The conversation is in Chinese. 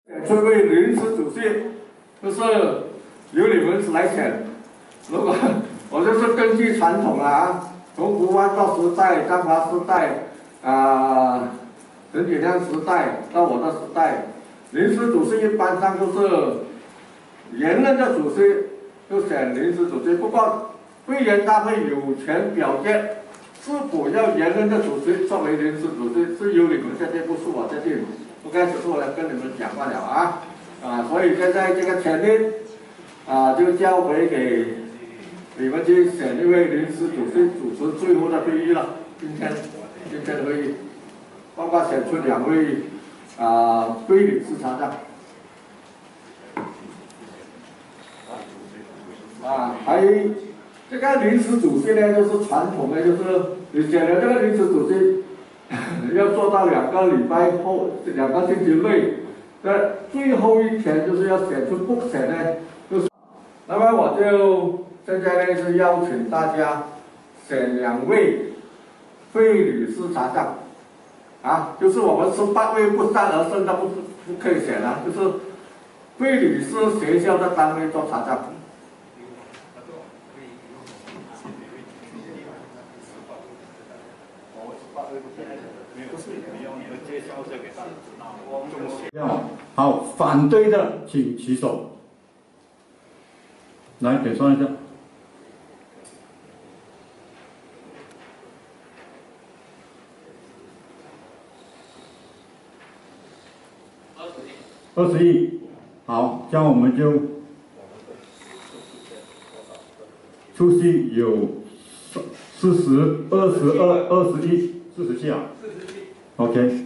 这位临时主席就是由你们来选。如果我就是根据传统啊，从胡湾到时代、张华时代陈锦亮时代到我的时代，临时主席一般上就是原任的主席就选临时主席，不过会员大会有权表决是否要原任的主席作为临时主席，是由你们决定，不是我决定。不该只是我来跟你们讲话了所以现在这个权力就交回给你们去选一位临时主席主持最后的会议了。今天的会议，包括选出2位非理事长的还这个临时主席呢，就是传统的，就是你选了这个临时主席。要做到2个礼拜后，2个星期内的最后一天，就是要选出不选呢，就是。那么我就现在呢是邀请大家选2位非理事长就是我们18位不战而胜的不可以选就是非理事学校的单位做查账。 好，反对的请举手。来，点算一下。21。好，这样我们就出席有40、22、21、47啊。OK。